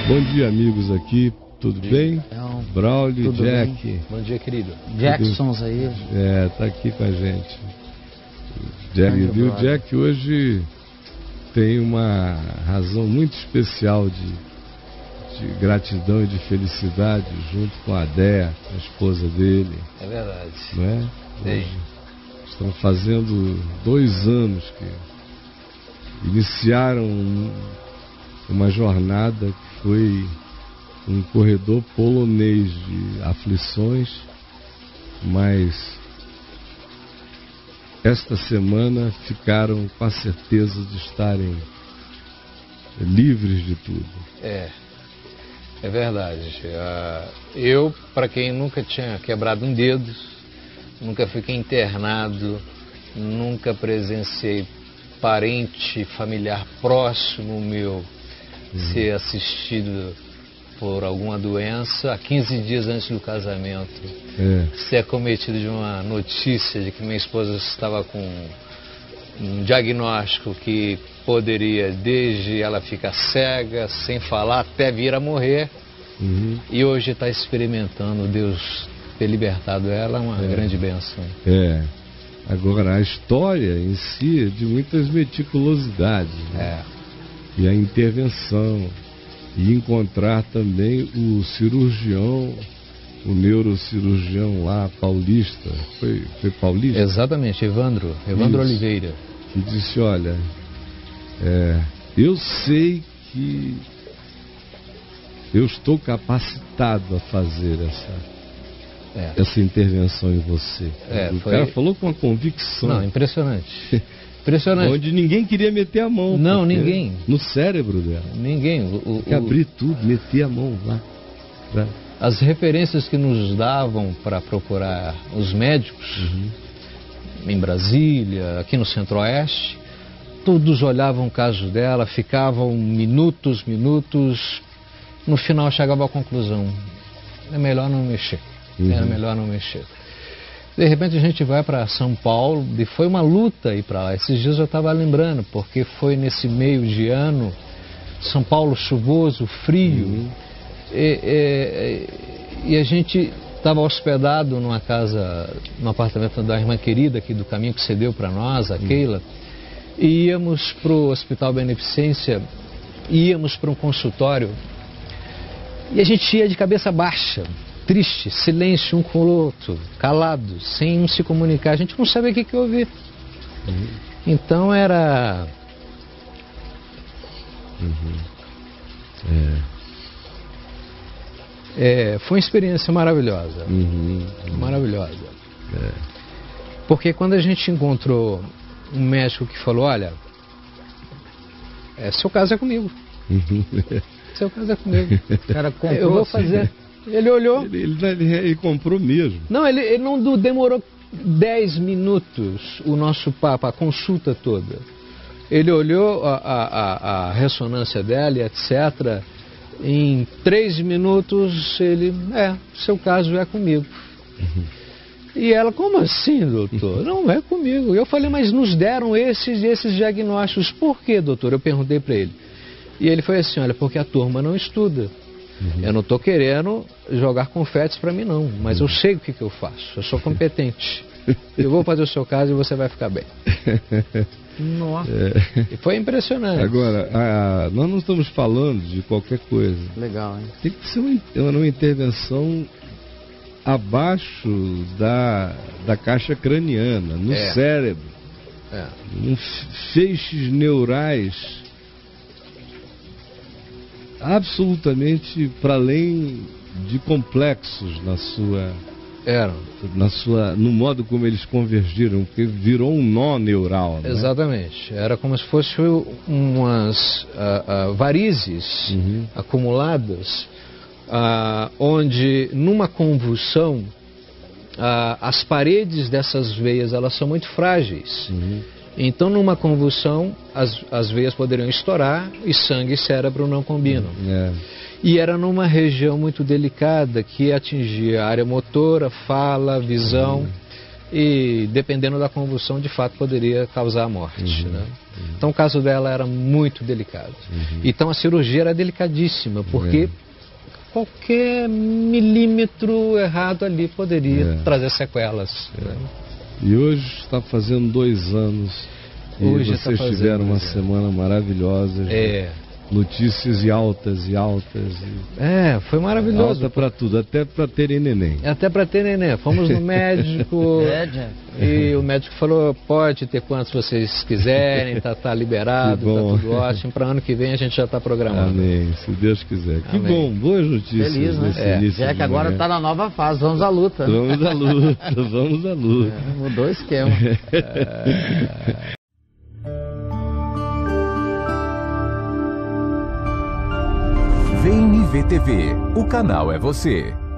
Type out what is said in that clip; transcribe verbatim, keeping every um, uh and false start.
Bom dia, amigos aqui, tudo dia, bem? Então, Braulio, tudo Jack. Bem? Bom dia, querido. Jacksons aí. É, tá aqui com a gente. Jack, viu? Jack hoje tem uma razão muito especial de, de gratidão e de felicidade junto com a Dea, a esposa dele. É verdade. Não é? Tem. Hoje estão fazendo dois anos que iniciaram uma jornada que foi um corredor polonês de aflições, mas esta semana ficaram com a certeza de estarem livres de tudo. É, é verdade. Uh, eu, para quem nunca tinha quebrado um dedo, nunca fiquei internado, nunca presenciei parente, familiar próximo meu uhum. ser assistido por alguma doença, há quinze dias antes do casamento, é. ser acometido de uma notícia de que minha esposa estava com um diagnóstico que poderia, desde ela ficar cega, sem falar, até vir a morrer, uhum. e hoje está experimentando Deus ter libertado ela, uma é. grande bênção. É. Agora, a história em si é de muitas meticulosidades, né? É. E a intervenção, e encontrar também o cirurgião, o neurocirurgião lá, paulista, foi, foi paulista? Exatamente, Evandro, Evandro Isso. Oliveira. Que disse, olha, é, eu sei que eu estou capacitado a fazer essa... É. essa intervenção em você. É, o foi... cara falou com uma convicção. Não, impressionante. Impressionante. Onde ninguém queria meter a mão. Não, ninguém. No cérebro dela. Ninguém. O, o, Tem que abrir tudo, meter a mão lá. Pra... As referências que nos davam para procurar os médicos, uhum. em Brasília, aqui no Centro-Oeste, todos olhavam o caso dela, ficavam minutos, minutos, no final chegava à conclusão, é melhor não mexer. Uhum. Era melhor não mexer. De repente a gente vai para São Paulo e foi uma luta ir para lá. Esses dias eu estava lembrando, porque foi nesse meio de ano, São Paulo chuvoso, frio, uhum. e, e, e a gente estava hospedado numa casa, num apartamento da irmã querida aqui do caminho que cedeu para nós, a uhum. Keila, e íamos para o Hospital Beneficência, íamos para um consultório e a gente ia de cabeça baixa. Triste, silêncio um com o outro, calado, sem se comunicar, a gente não sabia o que, que ouvir. Uhum. Então era... Uhum. É. É, foi uma experiência maravilhosa, uhum. Uhum. maravilhosa. É. Porque quando a gente encontrou um médico que falou, olha, é, seu caso é comigo, uhum. seu caso é comigo, o cara comprou, eu vou fazer... Ele olhou... Ele, ele, ele comprou mesmo. Não, ele, ele não demorou dez minutos o nosso papo, a consulta toda. Ele olhou a, a, a ressonância dela e etcétera. Em três minutos ele... É, seu caso é comigo. Uhum. E ela, como assim, doutor? Não é comigo. Eu falei, mas nos deram esses esses diagnósticos. Por quê, doutor? Eu perguntei para ele. E ele foi assim, olha, porque a turma não estuda. Uhum. Eu não estou querendo jogar confetes para mim não, mas uhum. eu sei o que, que eu faço, eu sou competente. Eu vou fazer o seu caso e você vai ficar bem. Nossa. É. E foi impressionante. Agora, a, nós não estamos falando de qualquer coisa. Legal, hein? Tem que ser uma, uma intervenção abaixo da, da caixa craniana, no é. cérebro. É. Um feixes neurais absolutamente para além de complexos na sua, Eram. na sua, no modo como eles convergiram, porque virou um nó neural. Né? Exatamente. Era como se fossem umas uh, uh, varizes uhum. acumuladas, uh, onde numa convulsão uh, as paredes dessas veias elas são muito frágeis. Uhum. Então, numa convulsão, as, as veias poderiam estourar e sangue e cérebro não combinam. É. E era numa região muito delicada que atingia a área motora, fala, visão. e dependendo da convulsão, de fato, poderia causar a morte. Uhum, Né? uhum. Então o caso dela era muito delicado. Uhum. Então a cirurgia era delicadíssima, porque É. qualquer milímetro errado ali poderia É. trazer sequelas. É. Né? E hoje está fazendo dois anos e Hoje vocês tá fazendo, tiveram uma é. semana maravilhosa. É. Notícias e altas e altas. E... É, foi maravilhoso. Alta para tudo, até para terem neném. Até para ter neném. Fomos no médico e o médico falou, pode ter quantos vocês quiserem, tá, tá liberado, tá tudo ótimo. Para ano que vem a gente já está programando. Amém, se Deus quiser. Que Amém. bom, boas notícias. Feliz, né? Nesse É. início Já de que agora manhã. está na nova fase, vamos à luta. né? Vamos à luta, vamos à luta. É, mudou o esquema. V N V T V, o canal é você.